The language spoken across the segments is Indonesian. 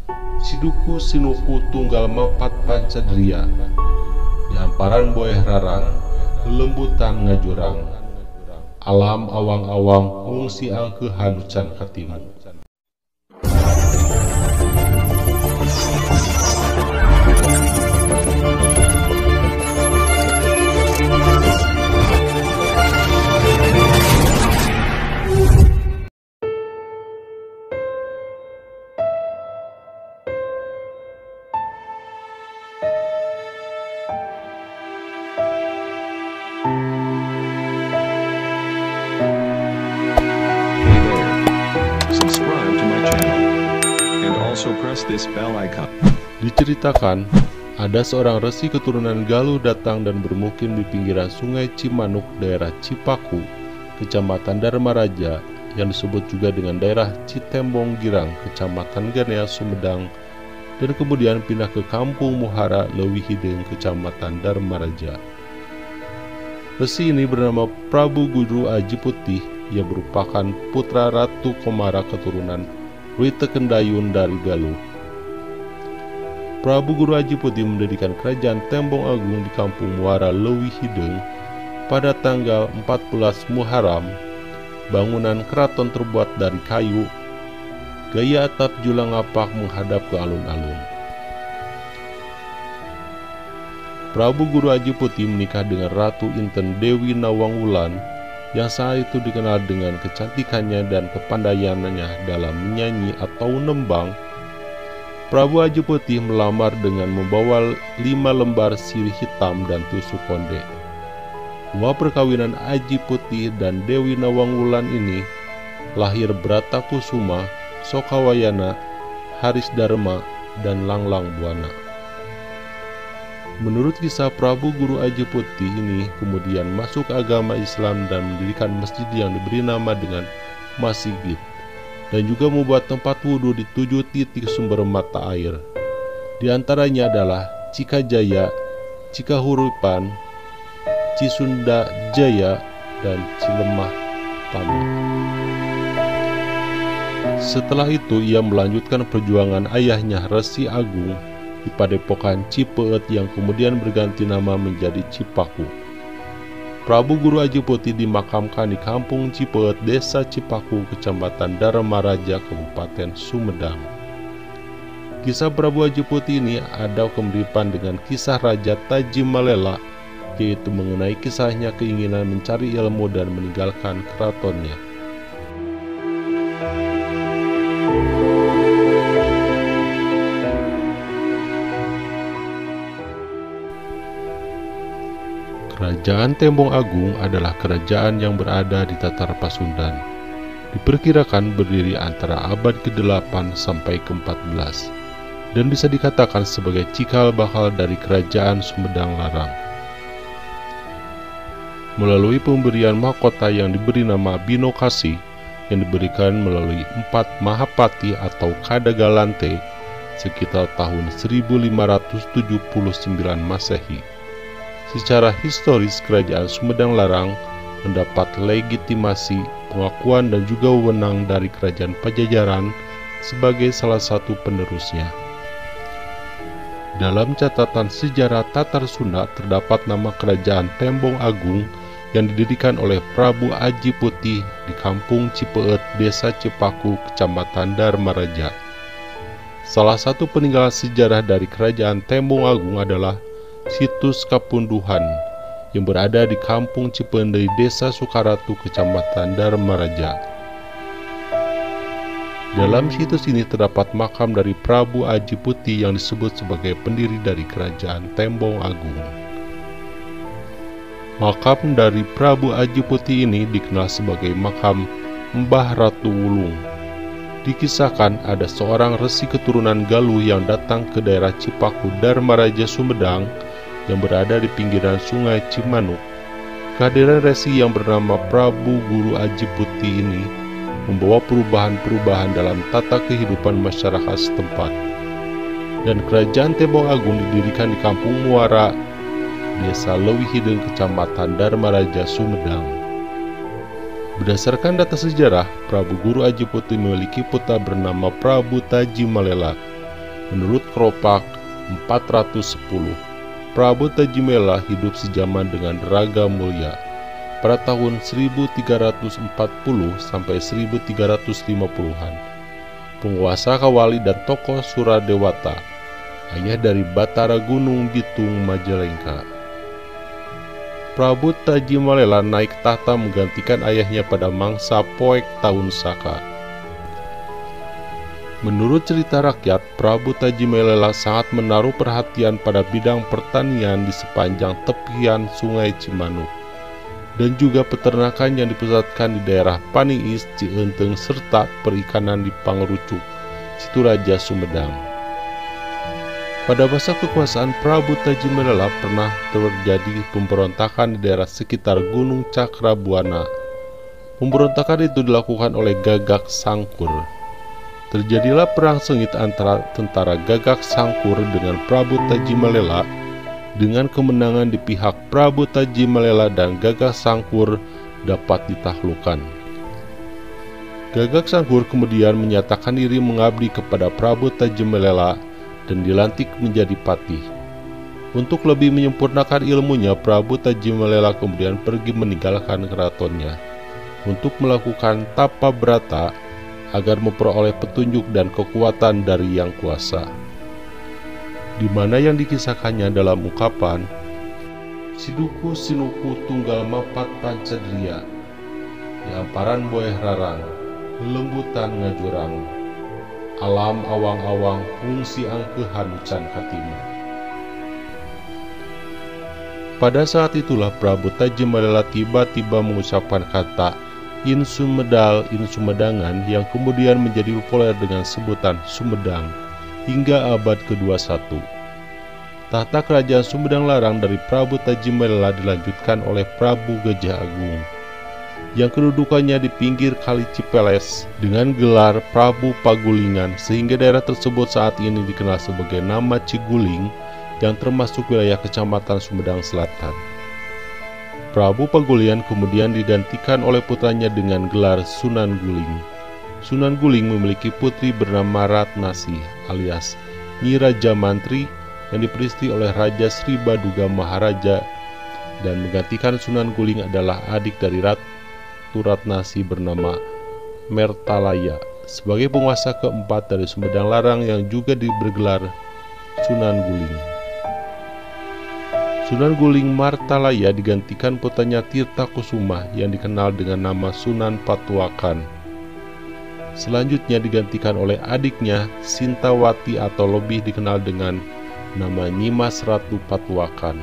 Siduku sinuku tunggal mepat pancadria, di hamparan boeh rarang, lembutan ngajurang, alam awang-awang ngungsi angke hanucan hatimu. Subscribe to my channel and also press this bell icon. Diceritakan, ada seorang resi keturunan Galuh datang dan bermukim di pinggiran sungai Cimanuk, daerah Cipaku, kecamatan Dharmaraja, yang disebut juga dengan daerah Citembong Girang, kecamatan Ganea, Sumedang, dan kemudian pindah ke kampung Muhara, Leuwi Hideng, kecamatan Dharmaraja. Resi ini bernama Prabu Guru Aji Putih, yang merupakan putra Ratu Komara keturunan Wite Kendayun dari Galuh. Prabu Guru Aji Putih mendirikan kerajaan Tembong Agung di kampung Muara Leuwi Hideng pada tanggal 14 Muharram. Bangunan keraton terbuat dari kayu, gaya atap julang ngapak menghadap ke alun-alun. Prabu Guru Aji Putih menikah dengan Ratu Inten Dewi Nawang Wulan, yang saat itu dikenal dengan kecantikannya dan kepandaiannya dalam menyanyi atau nembang. Prabu Aji Putih melamar dengan membawa 5 lembar sirih hitam dan tusuk konde. Dua perkawinan Aji Putih dan Dewi Nawang Wulan ini lahir Brata Kusuma, Sokawayana, Haris Dharma, dan Langlang Buana. Menurut kisah, Prabu Guru Aji Putih ini kemudian masuk agama Islam dan mendirikan masjid yang diberi nama dengan Masjid, dan juga membuat tempat wudhu di 7 titik sumber mata air. Di antaranya adalah Cikajaya, Cikahuripan, Cisunda Jaya, dan Cilemah Tama. Setelah itu ia melanjutkan perjuangan ayahnya Resi Agung di Padepokan Cipeut yang kemudian berganti nama menjadi Cipaku. Prabu Guru Aji Putih dimakamkan di kampung Cipeut, desa Cipaku, kecamatan Dharmaraja, Kabupaten Sumedang. Kisah Prabu Aji Putih ini ada kemiripan dengan kisah Raja Tajimalela, yaitu mengenai kisahnya keinginan mencari ilmu dan meninggalkan keratonnya. Kerajaan Tembong Agung adalah kerajaan yang berada di Tatar Pasundan. Diperkirakan berdiri antara abad ke-8 sampai ke-14 dan bisa dikatakan sebagai cikal bakal dari kerajaan Sumedang Larang. Melalui pemberian mahkota yang diberi nama Binokasi yang diberikan melalui 4 Mahapati atau Kadagalante sekitar tahun 1579 Masehi. Secara historis, kerajaan Sumedang Larang mendapat legitimasi, pengakuan, dan juga wewenang dari kerajaan Pajajaran sebagai salah satu penerusnya. Dalam catatan sejarah Tatar Sunda terdapat nama kerajaan Tembong Agung yang didirikan oleh Prabu Aji Putih di kampung Cipeut, desa Cipaku, kecamatan Dharmaraja. Salah satu peninggalan sejarah dari kerajaan Tembong Agung adalah situs Kapunduhan yang berada di kampung Cipendei, desa Sukaratu, kecamatan Dharmaraja. Dalam situs ini terdapat makam dari Prabu Aji Putih yang disebut sebagai pendiri dari kerajaan Tembong Agung. Makam dari Prabu Aji Putih ini dikenal sebagai makam Mbah Ratu Wulung. Dikisahkan ada seorang resi keturunan Galuh yang datang ke daerah Cipaku, Dharmaraja, Sumedang yang berada di pinggiran sungai Cimanuk. Kehadiran resi yang bernama Prabu Guru Aji Putih ini membawa perubahan-perubahan dalam tata kehidupan masyarakat setempat. Dan kerajaan Tembong Agung didirikan di kampung Muara, desa Leuwi Hideng, kecamatan Dharmaraja, Sumedang. Berdasarkan data sejarah, Prabu Guru Aji Putih memiliki putra bernama Prabu Tajimalela Menurut Kropak 410, Prabu Tajimela hidup sejaman dengan Raga Mulya pada tahun 1340 sampai 1350-an. Penguasa Kawali dan tokoh Suradewata, ayah dari Batara Gunung Bitung Majalengka. Prabu Tajimalela naik tahta menggantikan ayahnya pada mangsa Poek tahun Saka. Menurut cerita rakyat, Prabu Tajimalela sangat menaruh perhatian pada bidang pertanian di sepanjang tepian Sungai Cimanuk, dan juga peternakan yang dipusatkan di daerah Paniis, Cienteng, serta perikanan di Pangerucuk, Situraja, Sumedang. Pada masa kekuasaan Prabu Tajimalela pernah terjadi pemberontakan di daerah sekitar Gunung Cakrabuana. Pemberontakan itu dilakukan oleh Gagak Sangkur. Terjadilah perang sengit antara tentara Gagak Sangkur dengan Prabu Tajimalela, dengan kemenangan di pihak Prabu Tajimalela dan Gagak Sangkur dapat ditaklukkan. Gagak Sangkur kemudian menyatakan diri mengabdi kepada Prabu Tajimalela dan dilantik menjadi patih. Untuk lebih menyempurnakan ilmunya, Prabu Tajimalela kemudian pergi meninggalkan keratonnya untuk melakukan tapa brata agar memperoleh petunjuk dan kekuatan dari Yang Kuasa, di mana yang dikisahkannya dalam ungkapan Siduku sinuku tunggal mapat pancadria, di amparan boeh rarang, lembutan ngajurang, alam awang-awang fungsi angkehan can katima. Pada saat itulah Prabu Tajimalela tiba-tiba mengucapkan kata In Sumedal, In Sumedangan yang kemudian menjadi populer dengan sebutan Sumedang hingga abad ke-21. Tahta kerajaan Sumedang Larang dari Prabu Tajimalela dilanjutkan oleh Prabu Gajah Agung yang kedudukannya di pinggir Kali Cipeles dengan gelar Prabu Pagulingan, sehingga daerah tersebut saat ini dikenal sebagai nama Ciguling yang termasuk wilayah Kecamatan Sumedang Selatan. Prabu Pagulingan kemudian digantikan oleh putranya dengan gelar Sunan Guling. Sunan Guling memiliki putri bernama Ratnasi alias Nyi Raja Mantri yang diperistri oleh Raja Sri Baduga Maharaja, dan menggantikan Sunan Guling adalah adik dari Ratu Ratnasi bernama Mertalaya sebagai penguasa keempat dari Sumedang Larang yang juga bergelar Sunan Guling. Sunan Guling Martalaya digantikan putranya Tirta Kusuma yang dikenal dengan nama Sunan Patuakan. Selanjutnya digantikan oleh adiknya Sintawati atau lebih dikenal dengan nama Nyimas Ratu Patuakan.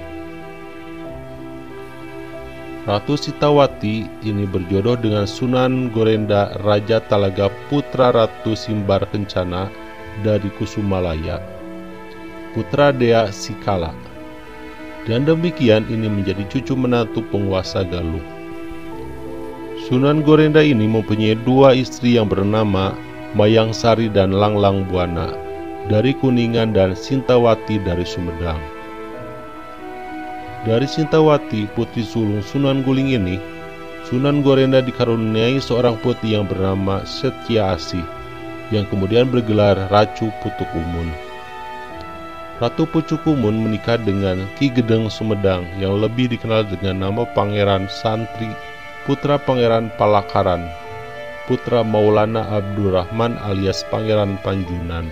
Ratu Sintawati ini berjodoh dengan Sunan Gorenda Raja Talaga putra Ratu Simbar Kencana dari Kusumalaya, putra Dea Sikala. Dan demikian ini menjadi cucu menantu penguasa Galuh. Sunan Gorenda ini mempunyai dua istri yang bernama Mayang Sari dan Langlang Buana dari Kuningan dan Sintawati dari Sumedang. Dari Sintawati, putri sulung Sunan Guling ini, Sunan Gorenda dikaruniai seorang putri yang bernama Setya Asih, yang kemudian bergelar Racu Putuk Umun. Ratu Pucuk Umun menikah dengan Ki Gedeng Sumedang yang lebih dikenal dengan nama Pangeran Santri, putra Pangeran Palakaran, putra Maulana Abdurrahman alias Pangeran Panjunan.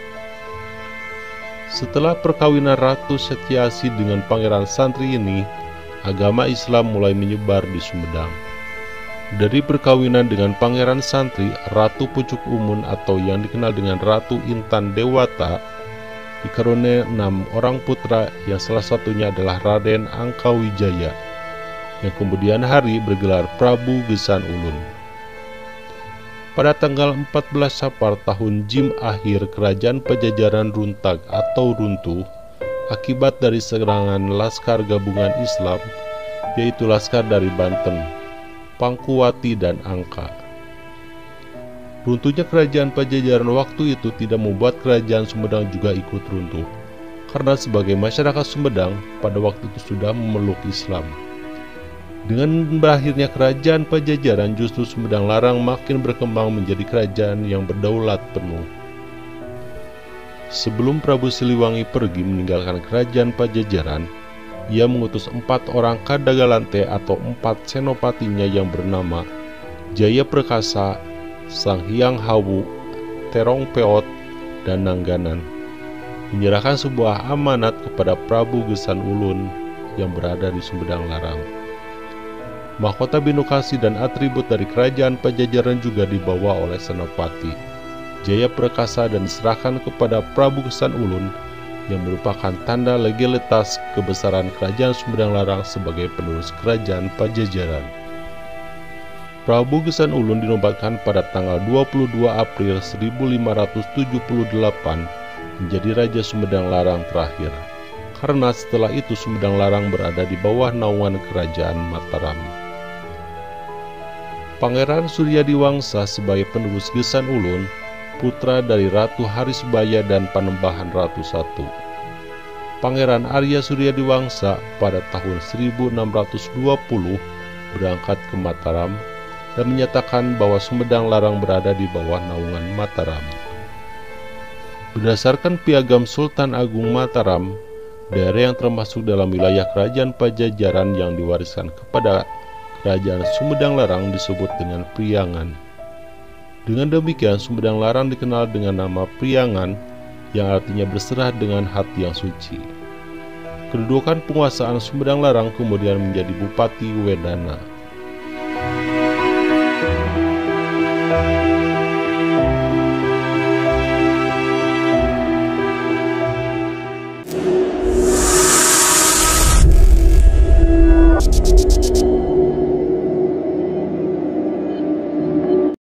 Setelah perkawinan Ratu Setyasi dengan Pangeran Santri ini, agama Islam mulai menyebar di Sumedang. Dari perkawinan dengan Pangeran Santri, Ratu Pucuk Umun atau yang dikenal dengan Ratu Intan Dewata dikaruniai 6 orang putra yang salah satunya adalah Raden Angkawijaya yang kemudian hari bergelar Prabu Gesan Ulun. Pada tanggal 14 Sapar tahun Jim akhir, kerajaan Pajajaran runtag atau runtuh akibat dari serangan laskar gabungan Islam, yaitu laskar dari Banten, Pangkuwati, dan Angka. Runtuhnya kerajaan Pajajaran waktu itu tidak membuat kerajaan Sumedang juga ikut runtuh, karena sebagai masyarakat Sumedang pada waktu itu sudah memeluk Islam. Dengan berakhirnya kerajaan Pajajaran, justru Sumedang Larang makin berkembang menjadi kerajaan yang berdaulat penuh. Sebelum Prabu Siliwangi pergi meninggalkan kerajaan Pajajaran, ia mengutus 4 orang Kadagalante atau 4 senopatinya yang bernama Jaya Perkasa, Sang Hyang Hawu, Terong Peot, dan Nangganan, menyerahkan sebuah amanat kepada Prabu Gesan Ulun yang berada di Sumedang Larang. Mahkota Binukasi dan atribut dari kerajaan Pajajaran juga dibawa oleh Senopati Jaya Perkasa dan diserahkan kepada Prabu Gesan Ulun yang merupakan tanda legalitas kebesaran kerajaan Sumedang Larang sebagai penerus kerajaan Pajajaran. Prabu Gesan Ulun dinobatkan pada tanggal 22 April 1578 menjadi Raja Sumedang Larang terakhir, karena setelah itu Sumedang Larang berada di bawah naungan kerajaan Mataram. Pangeran Suryadiwangsa sebagai penerus Gesan Ulun, putra dari Ratu Harisbaya dan Panembahan Ratu I. Pangeran Arya Suryadiwangsa pada tahun 1620 berangkat ke Mataram dan menyatakan bahwa Sumedang Larang berada di bawah naungan Mataram. Berdasarkan piagam Sultan Agung Mataram, daerah yang termasuk dalam wilayah kerajaan Pajajaran yang diwariskan kepada kerajaan Sumedang Larang disebut dengan Priangan. Dengan demikian, Sumedang Larang dikenal dengan nama Priangan, yang artinya berserah dengan hati yang suci. Kedudukan penguasaan Sumedang Larang kemudian menjadi Bupati Wedana.